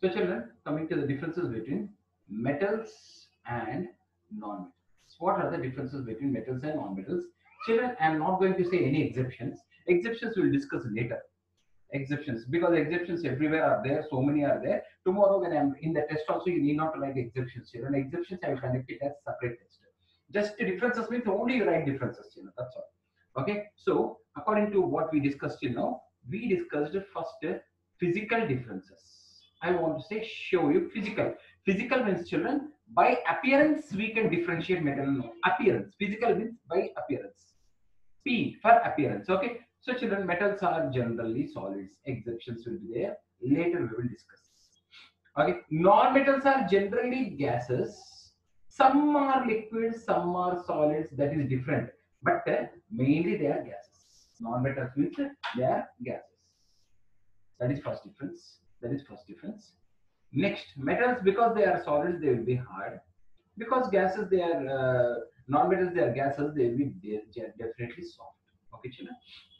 So children, coming to the differences between metals and non-metals. What are the differences between metals and non-metals? Children, I am not going to say any exceptions. Exceptions we'll discuss later. Exceptions, because exceptions everywhere are there, so many are there. Tomorrow when I'm in the test also, you need not to write exceptions. Children, exceptions I will connect it as separate test. Just the differences means only you write differences. That's all. Okay. So according to what we discussed till now, we discussed first physical differences. I want to say show you physical. Physical means children, by appearance we can differentiate metal and non. Appearance. Physical means by appearance. P for appearance. Okay. So children, metals are generally solids. Exceptions will be there. Later we will discuss. Okay. Non-metals are generally gases. Some are liquids, some are solids. That is different. But mainly they are gases. Non-metals means they are gases. That is first difference. That is first difference. Next, metals, because they are solids, they will be hard. Because gases, they are non-metals, they are gases, they will be definitely soft. Okay, children.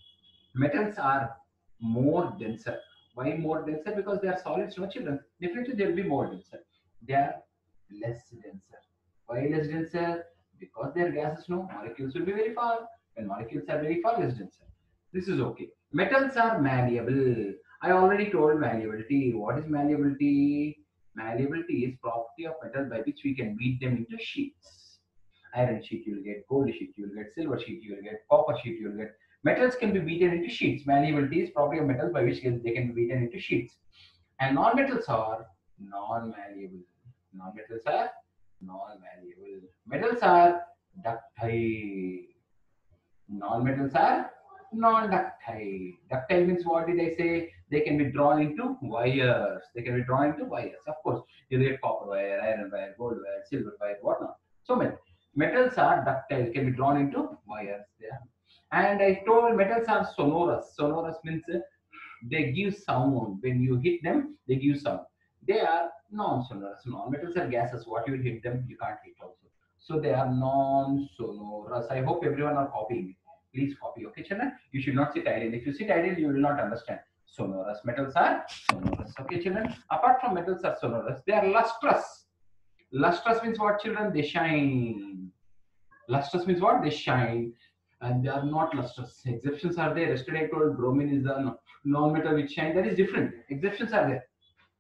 Metals are more denser. Why more denser? Because they are solids, no children. Definitely they will be more denser. They are less denser. Why less denser? Because they are gases, no. Molecules will be very far. When molecules are very far, less denser. This is okay. Metals are malleable. I already told malleability. What is malleability? Malleability is property of metal by which we can beat them into sheets. Iron sheet you will get, gold sheet you will get, silver sheet you will get, copper sheet you will get. Metals can be beaten into sheets. Malleability is property of metals by which they can be beaten into sheets. And non-metals are non-malleable. Non-metals are non-malleable. Metals are ductile. Non-metals are non-ductile. Ductile means what did I say? They can be drawn into wires. They can be drawn into wires. Of course, you get copper wire, iron wire, gold wire, silver wire, whatnot. So many. Metals are ductile, can be drawn into wires. Yeah. And I told metals are sonorous. Sonorous means they give sound. When you hit them, they give sound. They are non-sonorous. Non-metals are gases. What you hit them, you can't hit also. So they are non-sonorous. I hope everyone are copying. Please copy. Okay, children? You should not sit idle. If you sit idle, you will not understand. Sonorous. Metals are sonorous. Okay, children? Apart from metals are sonorous, they are lustrous. Lustrous means what, children? They shine. Lustrous means what? They shine. And they are not lustrous. Exceptions are there. Yesterday I told bromine is the non-metal which shine. That is different. Exceptions are there.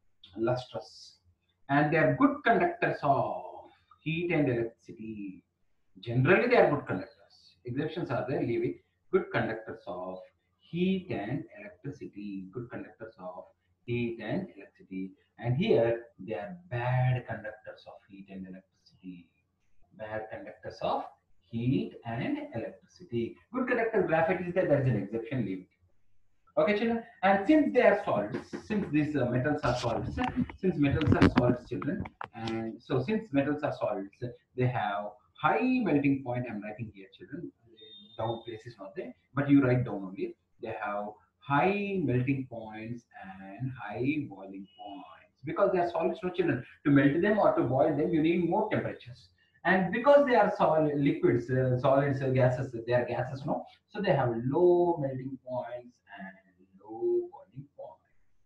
Lustrous. And they are good conductors of heat and electricity. Generally, they are good conductors. Exceptions are there. Leave it. Good conductors of heat and electricity. Good conductors of heat and electricity. And here, they are bad conductors of heat and electricity. Bad conductors of heat and electricity. Good conductor graphite is there is an exception, leave it. Okay, children. And since they are solids, since these metals are solids, since metals are solids, children, and so since metals are solids, they have high melting point. I'm writing here, children. Down place is not there, but you write down only. They have high melting points and high boiling points because they are solids, no children. To melt them or to boil them, you need more temperatures. And because they are solid liquids, solids, gases, they are gases, no. So they have low melting points and low boiling point.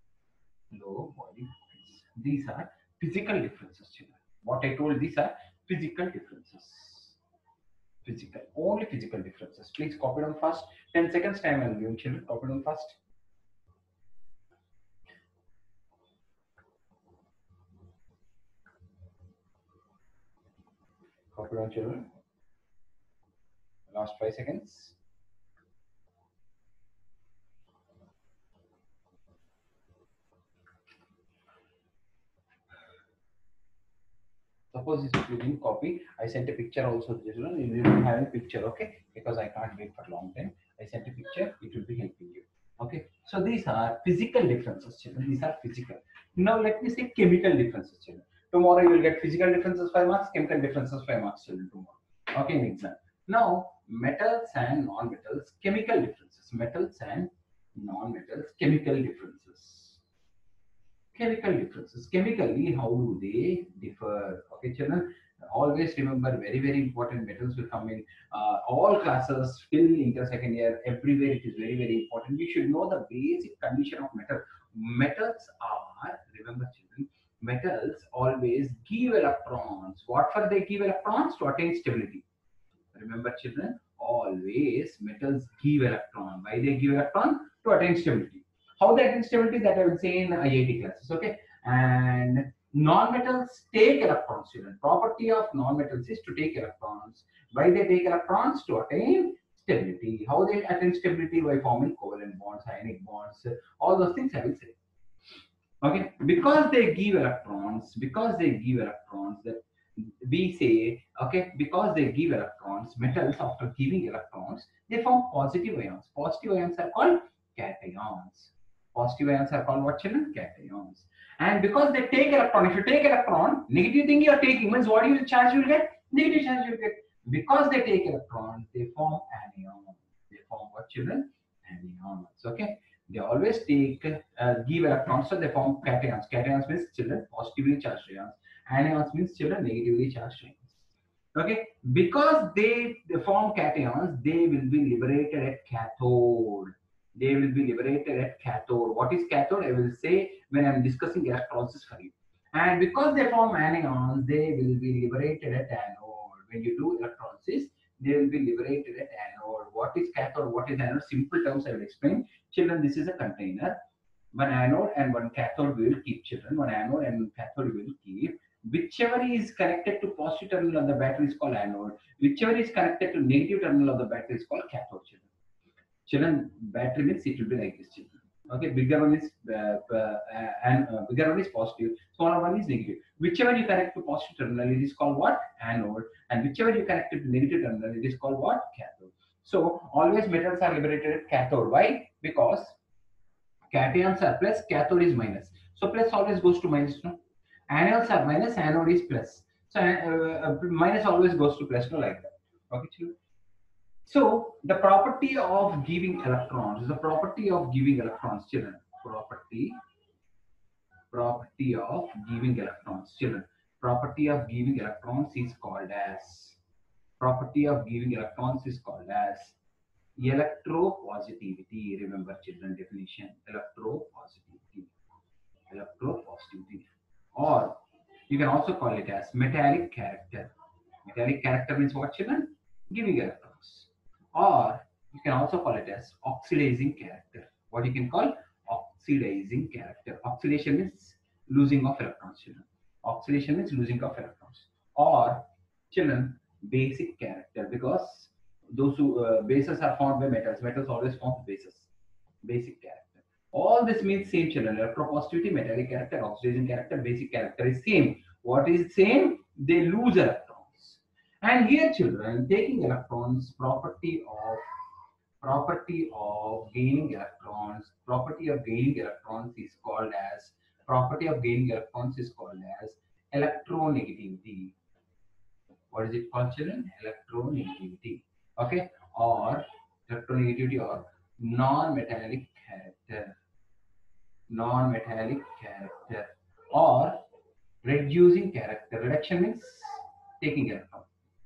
Low boiling points. These are physical differences, children. What I told, these are physical differences. Physical, only physical differences. Please copy down fast. 10 seconds time I'll give children. Copy down fast. Copy down children. Last 5 seconds. Suppose if you didn't copy, I sent a picture also to children. You will have a picture, okay? Because I can't wait for a long time. I sent a picture, it will be helping you. Okay. So these are physical differences, children. These are physical. Now let me say chemical differences, children. Tomorrow you will get physical differences 5 marks, chemical differences 5 marks, children, tomorrow. Okay, in exam. Now, metals and non-metals, chemical differences. Metals and non-metals, chemical differences. Chemical differences. Chemically, how do they differ? Okay, children. Always remember, very very important. Metals will come in all classes till inter second year. Everywhere it is very very important. We should know the basic condition of metal. Metals are, remember children, always give electrons. What for they give electrons? To attain stability. Remember children, always metals give electron. Why they give electron? To attain stability. How they attain stability, that I will say in IIT classes, okay? And non-metals take electrons, children. Property of non-metals is to take electrons. Why they take electrons? To attain stability. How they attain stability? By forming covalent bonds, ionic bonds, all those things I will say. Okay, because they give electrons, that we say, okay, because they give electrons, metals after giving electrons, they form positive ions. Positive ions are called cations. Positive ions are called what, children? Cations. And because they take electron, if you take electron, negative thing you are taking means what you charge you will get? Negative charge you will get. Because they take electrons, they form anions. They form what, children? Anions. Okay. They always take give electrons, so they form cations. Cations means children positively charged ions. Anions means children negatively charged ions. Okay, because they form cations, they will be liberated at cathode. They will be liberated at cathode. What is cathode? I will say when I'm discussing electrolysis for you. And because they form anions, they will be liberated at anode. When you do electrolysis, they will be liberated at anode. What is cathode? What is anode? Simple terms I will explain. Children, this is a container. One anode and one cathode we will keep, children. One anode and one cathode we will keep. Whichever is connected to positive terminal of the battery is called anode. Whichever is connected to negative terminal of the battery is called cathode, children. Children, battery means it will be like this, children. Okay, bigger one is bigger one is positive, smaller one is negative. Whichever you connect to positive terminal, it is called what? Anode. And whichever you connect to negative terminal, it is called what? Cathode. So always metals are liberated at cathode. Why? Because cations are plus, cathode is minus. So plus always goes to minus, no? Anodes are minus, anode is plus. So minus always goes to plus, no, like that. Okay, children. So the property of giving electrons, children. Property of giving electrons, children. Property of giving electrons is called as electropositivity. Remember, children, definition: electropositivity, or you can also call it as metallic character. Metallic character means what, children? Giving electrons. Or you can also call it as oxidizing character. What you can call? Oxidizing character. Oxidation means losing of electrons, children. Oxidation means losing of electrons. Or, children, basic character, because those who bases are formed by metals. Metals always form bases. Basic character. All this means same, children. Electropositivity, metallic character, oxidizing character, basic character is same. What is same? They lose electrons. And here, children, taking electrons, property of gaining electrons, is called as electronegativity. What is it called, children? Electronegativity. Okay, or electronegativity, or non-metallic character. Or reducing character. Reduction means taking electron.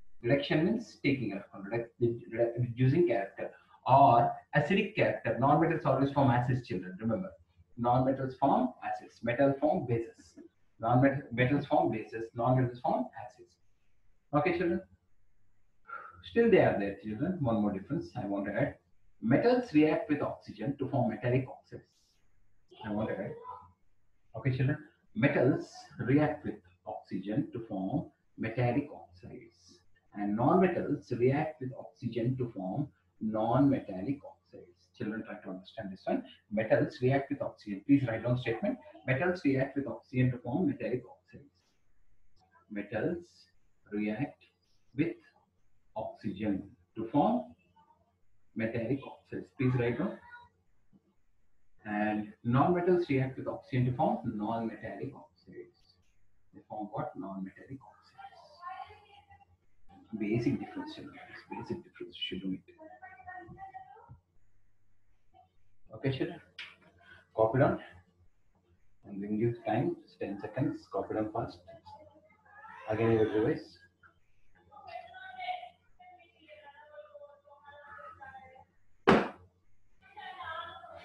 Reducing character, or acidic character. Non-metals always form acids, children. Remember, non-metals form acids. Metal form bases. Non-metals form bases. Non-metals form acids. Okay, children. Still they are there, children. One more difference I want to add. Metals react with oxygen to form metallic oxides. I want to add. Okay, children. Metals react with oxygen to form metallic oxides, and non-metals react with oxygen to form non-metallic oxides. Children, try to understand this one. Metals react with oxygen. Please write down statement. Metals react with oxygen to form metallic oxides. Metals react with oxygen to form metallic oxides. Please write down. And non-metals react with oxygen to form non-metallic oxides. They form what? Non-metallic oxides. Basic difference, children. Basic difference. Should do it. Okay, children. Copy down. And when you time, 10 seconds. Copy down fast. Again, you will revise.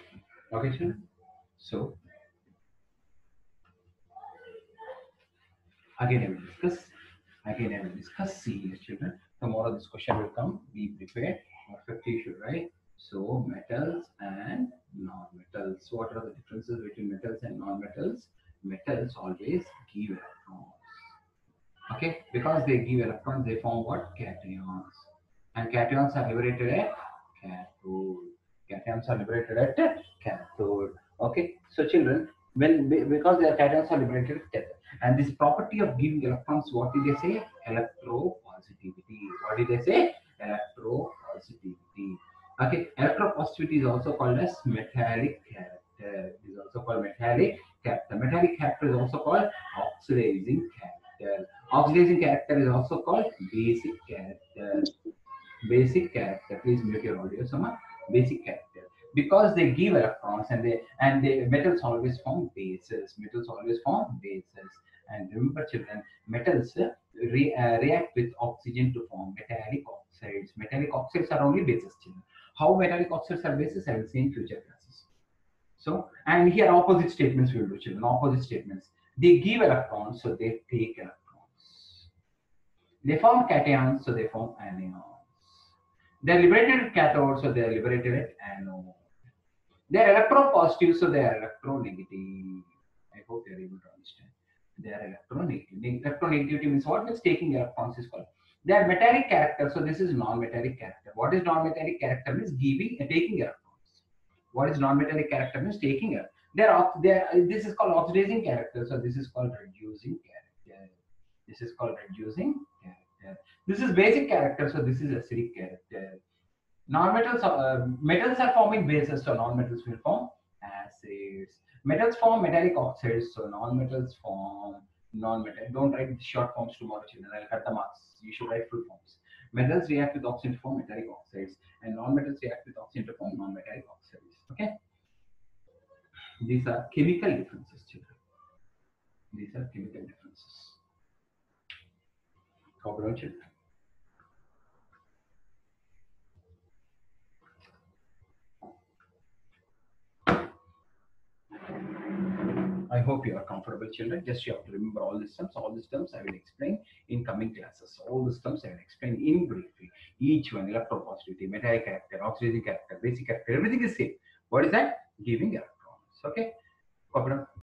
Okay, children. So, Again, I will discuss. Again, I will discuss. See here, children. Tomorrow this question will come. Be prepared. Perfectly you should write. So metals and non-metals. What are the differences between metals and non-metals? Metals always give electrons. Okay, because they give electrons, they form what? Cations. And cations are liberated at cathode. Cations are liberated at cathode. Okay, so children, because their cations are liberated at cathode, and this property of giving electrons, what did they say? Electropositivity. What did they say? Electropositivity. Okay, electropositivity is also called as metallic character. It is also called metallic character. Metallic character is also called oxidizing character. Oxidizing character is also called basic character. Basic character. Please mute your audio, Soma. Basic character. Because they give electrons and the metals always form bases. Metals always form bases. And remember, children, metals react with oxygen to form metallic oxides. Metallic oxides are only bases, children. How metallic oxides are bases, I will see in future classes. So, and here opposite statements we will do, children. Opposite statements. They give electrons, so they take electrons. They form cations, so they form anions. They're liberated at cathode, so they're liberated at anode. They're electropositive, so they are electronegative. I hope you're able to understand. They are electronegative. Electronegativity means what? Means taking electrons is called. They are metallic character, so this is non-metallic character. What is non-metallic character? Means giving and taking electrons. What is non-metallic character? Means taking it. This is called oxidizing character, so this is called reducing character. This is called reducing character. This is basic character, so this is acidic character. Non-metals, metals are forming bases, so non-metals will form acids. Metals form metallic oxides, so non-metals form non-metal. Don't write short forms tomorrow, children. I'll cut the marks. You should write full forms. Metals react with oxygen to form metallic oxides, and non-metals react with oxygen to form non-metallic oxides. Okay, these are chemical differences, children. These are chemical differences. Copy down, children. I hope you are comfortable, children. Just you have to remember all these terms. All these terms I will explain in coming classes. All these terms I will explain in briefly. Each one, electropositivity, metallic character, oxidizing character, basic character, everything is same. What is that? Giving electrons. Okay. Copy down.